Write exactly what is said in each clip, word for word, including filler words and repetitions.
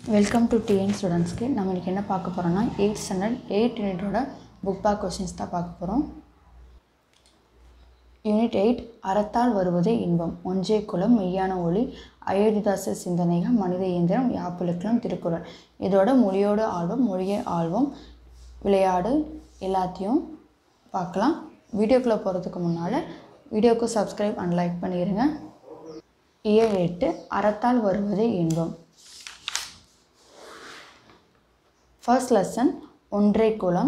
Welcome to TN ஸ்டூடெண்ட்ஸ்க்கு நம்ம இன்றைக்கி என்ன பார்க்க போகிறோம்னா எயிட் ஸ்டாண்டர்ட் எயிட் யூனிட்டோட புக் பேக் கொஸ்டின்ஸ் தான் பார்க்க போகிறோம். யூனிட் எயிட் அறத்தால் வருவதே இன்பம், ஒன்றே குலம், மெய்யான ஒளி, அயோத்திதாசர் சிந்தனைகள், மனித இயந்திரம், யாப்பிலக்கணம், திருக்குறள். இதோட மொழியோடு ஆழ்வோம், மொழியை ஆழ்வோம், விளையாடு எல்லாத்தையும் பார்க்கலாம். வீடியோக்குள்ளே போகிறதுக்கு முன்னால் வீடியோக்கு சப்ஸ்கிரைப் அண்ட் லைக் பண்ணிடுங்க. இயல் எட்டு அறத்தால் வருவதே இன்பம். ஃபர்ஸ்ட் லெசன் ஒன்றே குலம்.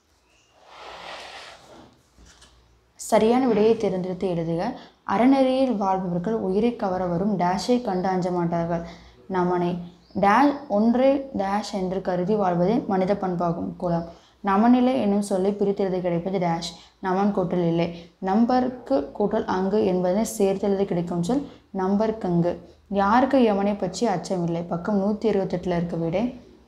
சரியான விடையை தேர்ந்தெடுத்து எழுதுக. அறநெறியில் வாழ்பவர்கள் உயிரை கவர வரும் டேஷை கண்டு அஞ்ச மாட்டார்கள். நமனை டேஷ் ஒன்றே டேஷ் என்று கருதி வாழ்வதே மனித பண்பாகும். குலம் நமநிலை என்னும் சொல்லி பிரித்தெழுத கிடைப்பது டேஷ், நமன் கூட்டல் இல்லை. நம்பருக்கு கூட்டல் அங்கு என்பதனை சேர்த்தெழுத கிடைக்கும் சொல் நம்பர்க்கங்கு. யாருக்கு யமனை பற்றி அச்சமில்லை. பக்கம் நூற்றி இருபத்தெட்டில் இருக்க விடை.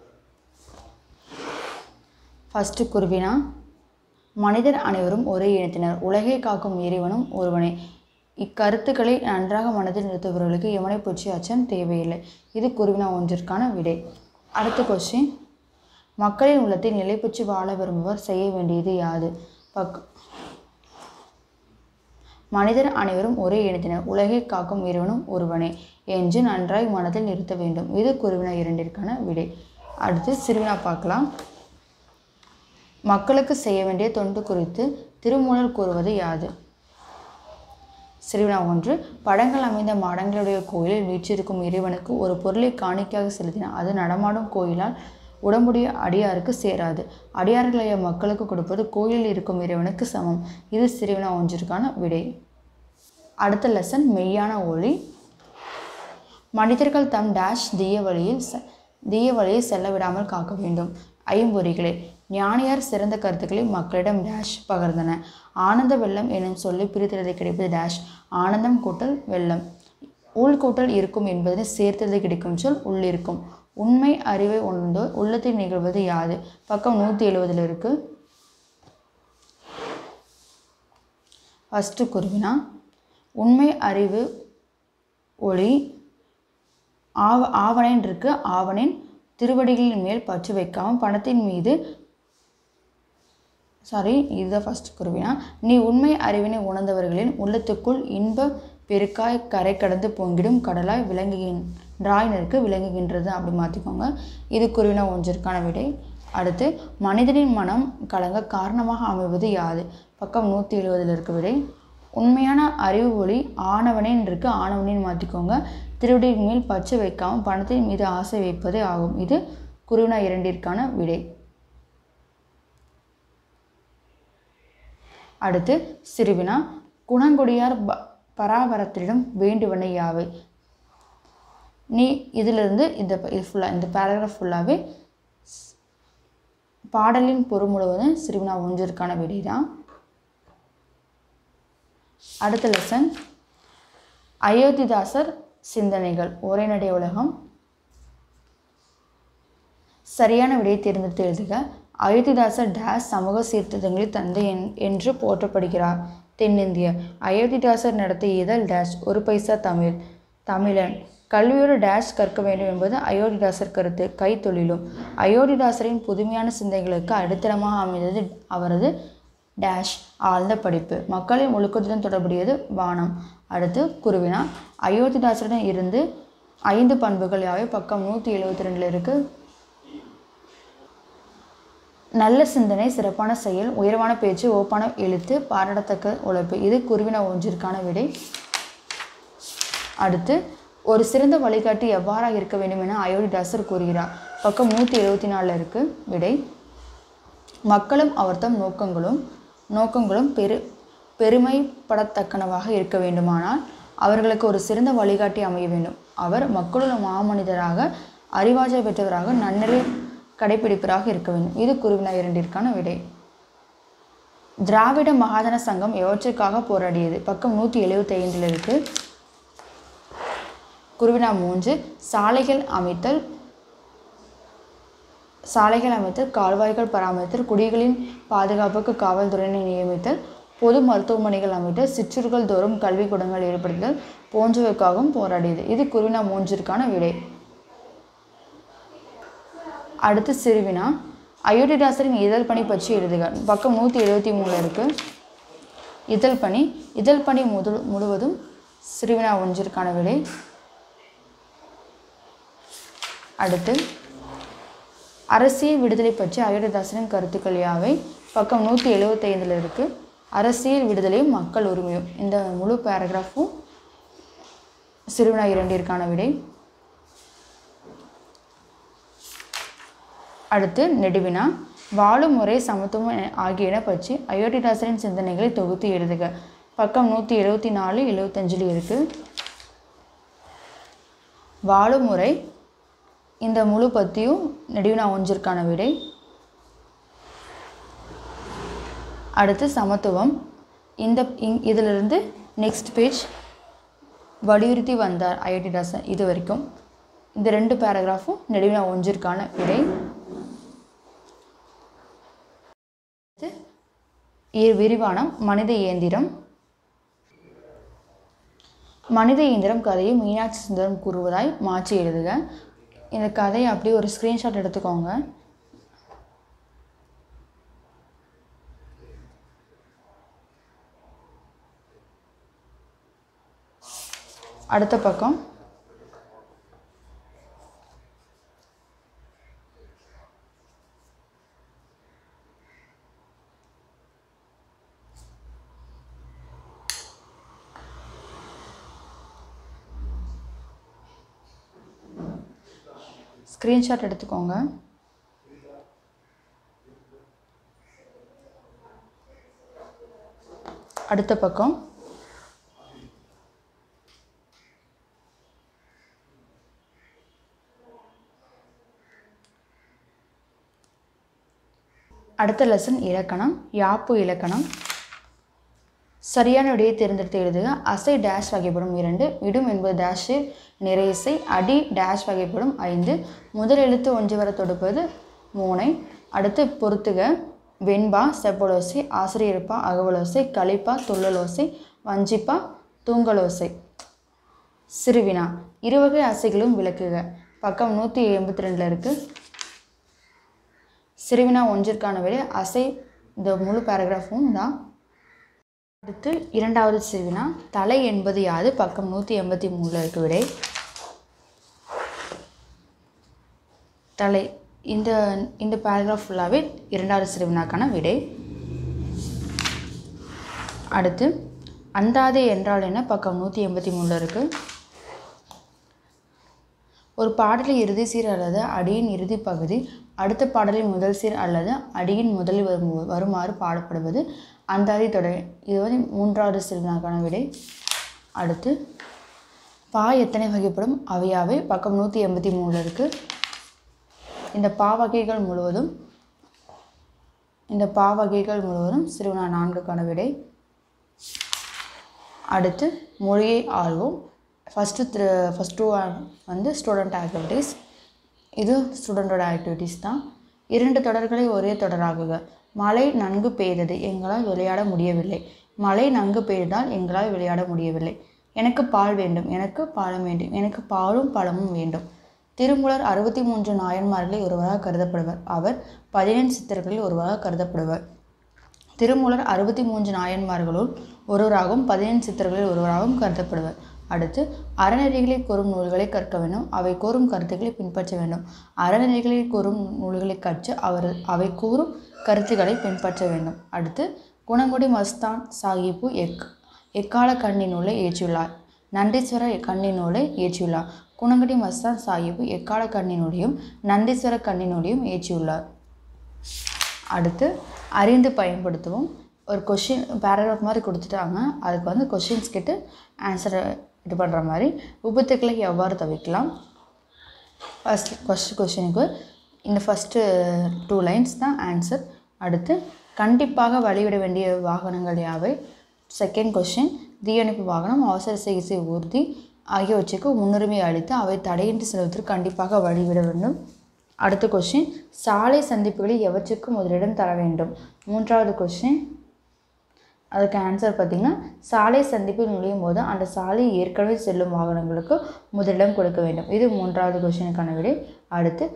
ஃபஸ்ட்டு குருவினா, மனிதர் அனைவரும் ஒரே இனத்தினர், உலகை காக்கும் இறைவனும் ஒருவனே. இக்கருத்துக்களை நன்றாக மனதில் நிறுத்துபவர்களுக்கு யமனை பற்றி அச்சம் தேவையில்லை. இது குருவினா ஒன்றிற்கான விடை. அடுத்த கொஸ்டின், மக்களின் உள்ளத்தில் நிலை பெற்று வாழ விரும்புவர் செய்ய வேண்டியது யாது? பக் மனிதர் அனைவரும் ஒரே இனத்தினர், உலகை காக்கும் இறைவனும் ஒருவனே என்று நன்றாய் மனதில் நிறுத்த வேண்டும். இது குருவினா இரண்டிற்கான விடை. அடுத்து சிறுவினா பார்க்கலாம். மக்களுக்கு செய்ய வேண்டிய தொண்டு குறித்து திருமூலர் கூறுவது யாது? சிறுவினா ஒன்று, படங்கள் அமைந்த மாடங்களுடைய கோயிலில் வீற்றிருக்கும் இறைவனுக்கு ஒரு பொருளை காணிக்கையாக செலுத்தினார். அது நடமாடும் கோயிலால் உடம்புடைய அடியாருக்கு சேராது. அடியார்களைய மக்களுக்கு கொடுப்பது கோயிலில் இருக்கும் இறைவனுக்கு சமம். இது சிறுவினா ஒன்றிற்கான விடை. அடுத்த லெசன் மெய்யான ஒளி. மனிதர்கள் தம் டேஷ் தீய வழியில் தீய வழியை செல்ல விடாமல் காக்க வேண்டும். ஐம்பொறிகளே ஞானியார் சிறந்த கருத்துக்களை மக்களிடம் டேஷ் பகர்ந்தன. ஆனந்த வெள்ளம் எனும் சொல்லி பிரித்தெழுத கிடைப்பது டேஷ், ஆனந்தம் கூட்டல் வெள்ளம். உள்கூட்டல் இருக்கும் என்பதனை சேர்த்தெழுத கிடைக்கும் சொல் உள்ளிருக்கும். உண்மை அறிவை உணர்ந்தோர் உள்ளத்தில் நிகழ்வது யாது? பக்கம் நூற்றி எழுபதில் இருக்கு. ஃபஸ்ட்டு குருவினா, உண்மை அறிவு ஒளி ஆவ ஆவணன் இருக்கு. ஆவணின் திருவடிகளின் மேல் பற்று வைக்காமல் பணத்தின் மீது சாரி இதுதான் ஃபஸ்ட் குருவினா. நீ உண்மை அறிவினை உணர்ந்தவர்களின் உள்ளத்துக்குள் இன்ப பெருக்காய் கரை கடந்து பொங்கிடும் கடலாய் விளங்குகின்றாயினருக்கு விளங்குகின்றது அப்படி மாற்றிக்கோங்க. இது குருவினா ஒன்றிற்கான விடை. அடுத்து, மனிதனின் மனம் கலங்க காரணமாக அமைவது யாது? பக்கம் நூற்றி எழுபதில் இருக்க விடை. உண்மையான அறிவு ஒளி ஆணவனின் இருக்கு, ஆணவனின் மாற்றிக்கோங்க. திருவடியின் மேல் பற்று வைக்காமல் பணத்தின் மீது ஆசை வைப்பதே ஆகும். இது குருவினா இரண்டிற்கான விடை. அடுத்து சிறுவினா, குணங்குடியார் ப பராபரத்திடம் வேண்டுவனை யாவை? நீ இதிலிருந்து இந்த இது ஃபுல்லாக இந்த பேராகிராஃப் ஃபுல்லாகவே பாடலின் பொருள் முழுவதும் சிறுவினா ஒன்றிற்கான விடை தான். அடுத்த லெசன் அயோத்திதாசர் சிந்தனைகள், உரைநடை உலகம். சரியான விடையை தேர்ந்தெடுத்து எழுதுக. அயோத்திதாசர் டேஸ் சமூக சீர்திருத்தங்களில் தந்தை என்று போற்றப்படுகிறார். தென்னிந்திய அயோத்திதாசர் நடத்திய இதழ் டேஷ் ஒரு பைசா தமிழ். தமிழன் கல்வியோடு டேஷ் கற்க வேண்டும் என்பது அயோத்திதாசர் கருத்து. கைத்தொழிலும் அயோத்திதாசரின் புதுமையான சிந்தனைகளுக்கு அடித்தளமாக அமைந்தது அவரது டேஷ் ஆழ்ந்த படிப்பு. மக்களின் ஒழுக்கத்துடன் தொடர்புடையது வானம். அடுத்து குருவினா, அயோத்திதாசருடன் இருந்து ஐந்து பண்புகள் யாவை? பக்கம் நூற்றி எழுபத்தி ரெண்டில் இருக்கு. நல்ல சிந்தனை, சிறப்பான செயல், உயர்வான பேச்சு, ஓப்பான எழுத்து, பாராட்டத்தக்க உழைப்பு. இது குருவினா ஒன்றிற்கான விடை. அடுத்து, ஒரு சிறந்த வழிகாட்டி எவ்வாறாக இருக்க வேண்டும் என அயோத்திதாசர் கூறுகிறார். பக்கம் நூற்றி எழுபத்தி நாலில் இருக்கு விடை. மக்களும் அவர்தம் நோக்கங்களும் நோக்கங்களும் பெரு பெருமைப்படத்தக்கனவாக இருக்க வேண்டுமானால் அவர்களுக்கு ஒரு சிறந்த வழிகாட்டி அமைய வேண்டும். அவர் மக்களுள்ள மாமனிதராக, அறிவாற்றல் பெற்றவராக, நன்னெறி கடைப்பிடிப்பராக இருக்க வேண்டும். இது குருவினா இரண்டிற்கான விடை. திராவிட மகாஜன சங்கம் எவற்றிற்காக போராடியது? பக்கம் நூற்றி எழுபத்தி ஐந்தில் இருக்கு. குருவினா மூன்று, சாலைகள் அமைத்தல் சாலைகள் அமைத்தல் கால்வாய்கள் பராமரித்தல், குடிகளின் பாதுகாப்புக்கு காவல்துறையினை நியமித்தல், பொது மருத்துவமனைகள் அமைத்தல், சிற்றூர்கள் தோறும் கல்விக்கூடங்கள் ஏற்படுத்தல் போன்றவைக்காகவும் போராடியது. இது குருவினா மூன்றிற்கான விடை. அடுத்து சிறுவினா அயோத்திதாசரின் இதழ் பணி பற்றி எழுதுக. பக்கம் நூற்றி எழுபத்தி மூணில் இருக்குது. இதழ் பணி இதழ் பணி முழு முழுவதும் சிறுவினா ஒன்றிற்கான விடை. அடுத்து அரசியல் விடுதலை பற்றி அயோத்திதாசரின் கருத்துக்கள் யாவை? பக்கம் நூற்றி எழுபத்தைந்தில் இருக்குது. அரசியல் விடுதலையும் மக்கள் உரிமையும். இந்த முழு பேராகிராஃபும் சிறுவினா இரண்டிற்கான விடை. அடுத்து நெடுவினா வாழும் முறை சமத்துவம் ஆகியன பற்றி அயோத்திதாசரின் சிந்தனைகளை தொகுத்து எழுதுக. பக்கம் நூற்றி எழுபத்தி நாலு எழுபத்தஞ்சில் இருக்குது. வாழும் முறை இந்த முழு பற்றியும் நெடுவினா ஒன்றிற்கான விடை. அடுத்து சமத்துவம் இந்த இதிலிருந்து நெக்ஸ்ட் பேஜ் வலியுறுத்தி வந்தார் அயோத்திதாசன். இது வரைக்கும் இந்த ரெண்டு பேராகிராஃபும் நெடுவினா ஒன்றிற்கான விடை. விரிவானம் மனித இயந்திரம். மனித இயந்திரம் கதையை மீனாட்சி சுந்தரம் கூறுவதாய் மாற்றி எழுதுக. இந்த கதையை அப்படியே ஒரு ஸ்க்ரீன்ஷாட் எடுத்துக்கோங்க. அடுத்த பக்கம் ஸ்க்ரீன்ஷாட் எடுத்துக்கோங்க. அடுத்த பக்கம் அடுத்த லெசன் இலக்கணம். யாப்பு இலக்கணம். சரியான விடையை தேர்ந்தெடுத்து எழுதுக. அசை டேஷ் வகைப்படும் இரண்டு. இடும் என்பது டேஷில் நிறைசை. அடி டேஷ் வகைப்படும் ஐந்து. முதல் எழுத்து ஒன்று வர தொடுப்பது மூனை. அடுத்து பொறுத்துக. வெண்பா செப்பலோசை, ஆசிரியர்ப்பா அகவலோசை, கலிப்பா துள்ளலோசை, வஞ்சிப்பா தூங்கலோசை. சிறுவினா இருவகை அசைகளும் விளக்குக. பக்கம் நூற்றி எண்பத்தி ரெண்டில் இருக்குது. சிறுவினா ஒன்றிற்கான விடை அசை. இந்த முழு பேராகிராஃபும் தான். அடுத்து இரண்டாவது சிறுவினா தலை என்பது யாது? பக்கம் நூற்றி எண்பத்தி மூணில் இருக்க விடை தலை. இந்த இந்த பேராகிராஃப் ஃபுல்லாகவே இரண்டாவது சிறுவினாக்கான விடை. அடுத்து அந்தாதை என்றால் என்ன? பக்கம் நூற்றி எண்பத்தி மூணில் இருக்குது. ஒரு பாடலின் இறுதி சீர் அல்லது அடியின் இறுதி பகுதி அடுத்த பாடலின் முதல் சீர் அல்லது அடியின் முதலில் வரும் வருமாறு பாடப்படுவது அந்தாதி தொடர். இது வந்து மூன்றாவது சிறுவினாக்கான விடை. அடுத்து பா எத்தனை வகைப்படும்? அவையாவை. பக்கம் நூற்றி எண்பத்தி மூணில் இருக்குது. இந்த பா வகைகள் முழுவதும் இந்த பா வகைகள் முழுவதும் சிறுவினா நான்குக்கான விடை. அடுத்து மொழியை ஆள்வோம். ஃபஸ்ட்டு த்ரீ ஃபஸ்ட் டூ வந்து ஸ்டூடெண்ட் ஆக்டிவிட்டீஸ். இது ஸ்டூடெண்டோட ஆக்டிவிட்டீஸ் தான். இரண்டு தொடர்களை ஒரே தொடராகுக. மழை நன்கு பெய்தது, எங்களால் விளையாட முடியவில்லை. மழை நன்கு பெய்ததால் எங்களால் விளையாட முடியவில்லை. எனக்கு பால் வேண்டும், எனக்கு பழம் வேண்டும், எனக்கு பாலும் பழமும் வேண்டும். திருமூலர் அறுபத்தி மூன்று நாயன்மார்களில் ஒருவராக கருதப்படுவர். அவர் பதினெண் சித்தர்களில் ஒருவராக கருதப்படுவர். திருமூலர் அறுபத்தி மூன்று நாயன்மார்களுள் ஒருவராகவும் பதினெண் சித்தர்களில் ஒருவராகவும் கருதப்படுவர். அடுத்து அறநெறிகளை கூறும் நூல்களை கற்க வேண்டும். அவை கூறும் கருத்துக்களை பின்பற்ற வேண்டும். அறநெறிகளை கூறும் நூல்களை கற்று அவர் அவை கூறும் கருத்துக்களை பின்பற்ற வேண்டும். அடுத்து குணங்குடி மஸ்தான் சாஹிப்பு எக் எக்கால கண்ணி நூலை இயற்றியுள்ளார். நந்தீஸ்வர கண்ணி நூலை இயற்றியுள்ளார். குணங்குடி மஸ்தான் சாஹிப்பு எக்கால கண்ணி நூலையும் நந்தீஸ்வர கண்ணி நூலையும் இயற்றியுள்ளார். அடுத்து அறிந்து பயன்படுத்துவோம். ஒரு கொஷின் பேராகிராஃப் மாதிரி கொடுத்துட்டாங்க. அதுக்கு வந்து கொஷின்ஸ் கேட்டு ஆன்சரை இது பண்ணுற மாதிரி. விபத்துக்களை எவ்வாறு தவிர்க்கலாம்? ஃபஸ்ட் ஃபஸ்ட் கொஷினுக்கு இந்த ஃபஸ்ட்டு டூ லைன்ஸ் தான் ஆன்சர். அடுத்து கண்டிப்பாக வழிவிட வேண்டிய வாகனங்கள் யாவை? செகண்ட் கொஷின் தீயணைப்பு வாகனம், அவசர சிகிச்சை ஊர்தி ஆகியவற்றுக்கு முன்னுரிமை அளித்து அவை தடையின்றி செல்வதற்கு கண்டிப்பாக வழிவிட வேண்டும். அடுத்த கொஷின் சாலை சந்திப்புகளில் எவற்றுக்கு முதலிடம் தர வேண்டும்? மூன்றாவது கொஷின் அதுக்கு ஆன்சர் பார்த்திங்கன்னா சாலை சந்திப்பில் நுழையும் போது அந்த சாலை ஏற்கனவே செல்லும் வாகனங்களுக்கு முதலிடம் கொடுக்க வேண்டும். இது மூன்றாவது கொஷினுக்கான விடை. அடுத்து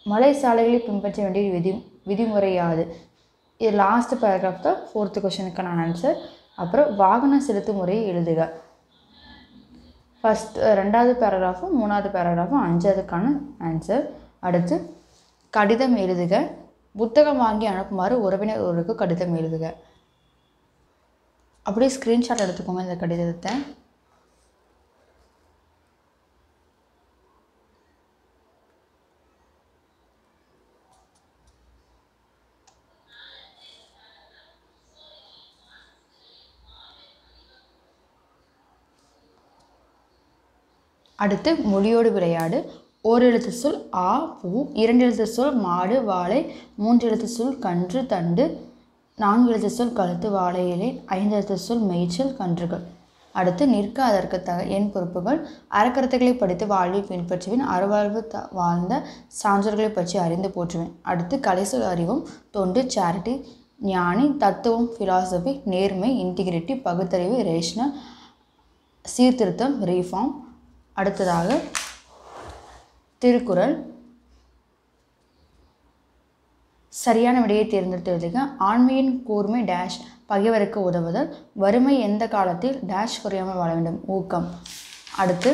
மலை சாலைகளில் பின்பற்ற வேண்டிய விதி விதிமுறை யாது? இது லாஸ்ட் பேராகிராஃப் தான் ஃபோர்த்து கொஷனுக்கான ஆன்சர். அப்புறம் வாகன செலுத்தும் முறையை எழுதுக. ஃபஸ்ட் ரெண்டாவது பேராகிராஃபும் மூணாவது பேராகிராஃபும் அஞ்சாவதுக்கான ஆன்சர். அடுத்து கடிதம் எழுதுக. புத்தகம் வாங்கி அனுப்புமாறு உறவினர் ஒருவருக்கு கடிதம் எழுதுக. அப்படியே ஸ்க்ரீன்ஷாட் எடுத்துக்கோங்க இந்த கடிதத்தை. அடுத்து மொழியோடு விளையாடு. ஓர் எழுத்து சொல் ஆ பூ, இரண்டு எழுத்து சொல் மாடு வாழை, மூன்று எழுத்து சொல் கன்று தண்டு, நான்கு எழுத்து சொல் கழுத்து வாழை இலை, ஐந்து எழுத்து சொல் மேய்ச்சல் கன்றுகள். அடுத்து நிற்க அதற்கு தக என் பொறுப்புகள். அறக்கருத்துக்களை படித்து வாழ்வில் பின்பற்றுவேன். அறவாழ்வு த வாழ்ந்த சான்றோர்களை பற்றி அறிந்து போற்றுவேன். அடுத்து கலைசொல் அறிவும், தொண்டு சேரிட்டி, ஞானி, தத்துவம் ஃபிலாசபி, நேர்மை இன்டிகிரிட்டி, பகுத்தறிவு ரேஷனல், சீர்திருத்தம் ரீஃபார்ம். அடுத்ததாக திருக்குறள். சரியான விடையை தேர்ந்தெடுத்து எழுதுக. ஆண்மையின் கூர்மை டேஷ் பகைவருக்கு உதவுதல். வறுமை எந்த காலத்தில் டேஷ் குறையாமல் வாழ வேண்டும் ஊக்கம். அடுத்து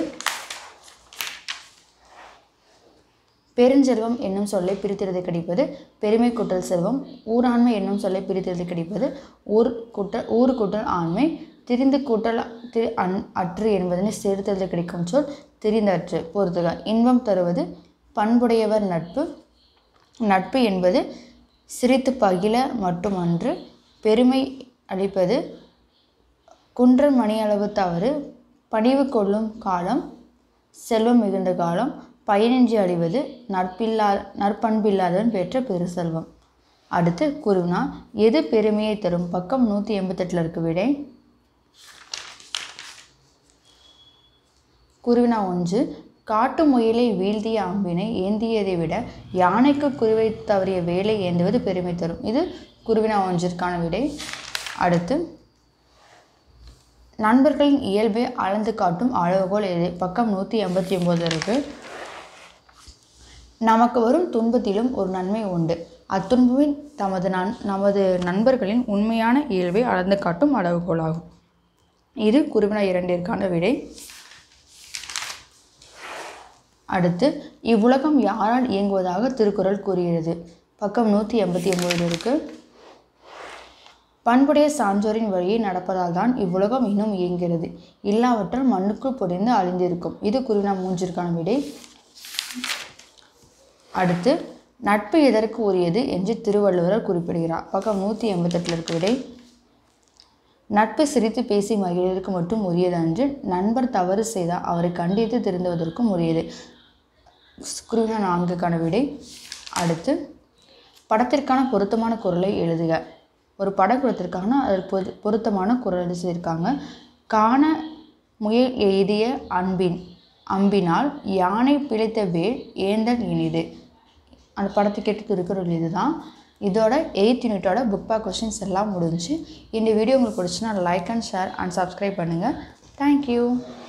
பெருஞ்செல்வம் என்னும் சொல்லை பிரித்தெழுதி கிடைப்பது பெருமை கூட்டல் செல்வம். ஊராண்மை என்னும் சொல்லை பிரித்தெழுதி கிடைப்பது ஊர் கூட்டல் ஊர் கூட்டல் ஆண்மை. திரிந்து கூட்டல் திரு அன் அற்று என்பதனை சேர்த்தெழுதி கிடைக்கும் சொல் திரிந்தற்று. பொறுத்துக. இன்பம் தருவது பண்புடையவர் நட்பு. நட்பு என்பது சிரித்து பகில மட்டுமன்று. பெருமை அளிப்பது குன்றன் மணி அளவு தவறு. பணிவு கொள்ளும் காலம் செல்வம் மிகுந்த காலம். பயனின்றி அழிவது நட்பில்லா நற்பண்பில்லாதவன் பெற்ற பெரு செல்வம். அடுத்து குருவினா. எது பெருமையை தரும்? பக்கம் நூற்றி எண்பத்தெட்டில் இருக்க விடை. குருவினா ஒன்று. காட்டு முயலை வீழ்த்திய அம்பினை ஏந்தியதை விட யானைக்கு குருவை தவறிய வேலை ஏந்துவது பெருமை தரும். இது குருவினா ஒன்றிற்கான விடை. அடுத்து நண்பர்களின் இயல்பை அளந்து காட்டும் அளவுகோல் எது? பக்கம் நூற்றி எண்பத்தி ஒம்பது இருக்கு. நமக்கு வரும் துன்பத்திலும் ஒரு நன்மை உண்டு. அத்துன்பமின் தமது நன் நமது நண்பர்களின் உண்மையான இயல்பை அளந்து காட்டும் அளவுகோலாகும். இது குருவினா இரண்டிற்கான விடை. அடுத்து இவ்வுலகம் யாரால் இயங்குவதாக திருக்குறள் கூறுகிறது? பக்கம் நூற்றி எண்பத்தி ஒன்பதில் இருக்கு. பண்புடைய சான்றோரின் வழியை நடப்பதால் தான் இவ்வுலகம் இன்னும் இயங்குகிறது. இல்லாவற்றால் மண்ணுக்குள் பொறிந்து அழிந்திருக்கும். இது குருவினா மூன்றிற்கான விடை. அடுத்து நட்பு எதற்கு உரியது என்று திருவள்ளுவர் குறிப்பிடுகிறார். பக்கம் நூற்றி எண்பத்தெட்டில் இருக்க விடை. நட்பு சிரித்து பேசி மகிழ்வதற்கு மட்டும் உரியது அன்று. நண்பர் தவறு செய்தால் அவரை கண்டித்து திருந்துவதற்கும் உரியது. குருவினா நான்குக்கான விடை. அடுத்து படத்திற்கான பொருத்தமான குரலை எழுதுக. ஒரு படம் கொடுத்துருக்காங்கன்னா அதற்கு பொரு பொருத்தமான குரல் எழுதி சொல்லியிருக்காங்க. காண முயல் எய்திய அன்பின் அம்பினால் யானை பிழைத்த வேல் ஏந்தல் இனிது. அந்த படத்தை கேட்டு திருக்குறள் இதுதான். இதோட எயித் யூனிட்டோட புக் பேக் கொஸ்டின்ஸ் எல்லாம் முடிஞ்சு. இந்த வீடியோ உங்களுக்கு பிடிச்சுன்னா like and share and subscribe பண்ணுங்கள். தேங்க்யூ.